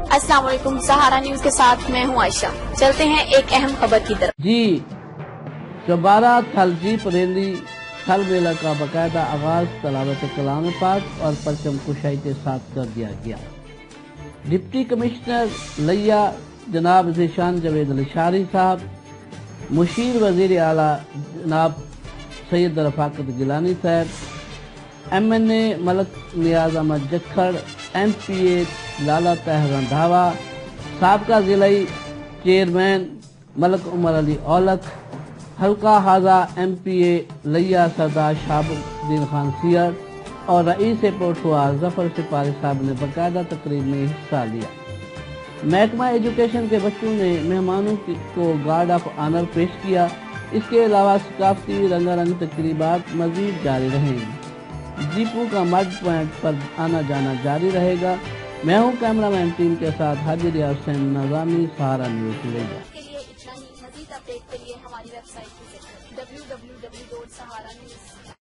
السلام علیکم، سہارا نیوز کے ساتھ میں ہوں عائشہ۔ چلتے ہیں ایک اہم خبر کی طرف۔ جی 12 تھل جیپ ریلی تھل میلہ کا باقاعدہ آغاز تلاوت کلام پاک اور پرچم کشائی کے ساتھ کر دیا گیا۔ ڈپٹی کمشنر لیا جناب ذیشان جاوید علی شاعری صاحب، مشیر وزیر اعلیٰ جناب سید رفاقت گیلانی صاحب، MNA ملک نیاز احمد جکھڑ، MPA لالا طاہر رندھاوا، سابقہ ضلعی چیئرمین ملک عمر علی اولکھ، حلقہ ہاضہ MPA لیا سردار شہاب الدین خان سیئر اور رئیس پوٹھوار ظفر سپاہی صاحب نے باقاعدہ تقریب میں حصہ لیا۔ محکمہ ایجوکیشن کے بچوں نے مہمانوں کو گارڈ آف آنر پیش کیا۔ اس کے علاوہ ثقافتی رنگا رنگ تقریبات مزید جاری رہیں گی۔ جیپو کا مڈ پوائنٹ پر آنا جانا جاری رہے گا۔ میں ہوں کیمرہ مین ٹیم کے ساتھ حاجی ریاض حسین نظامی، سہارا نیوز لیجا۔ کے لیے اتنا ہی، مزید اپڈیٹ کے لیے ہماری ویب سائٹ وزٹ کریں www.saharanews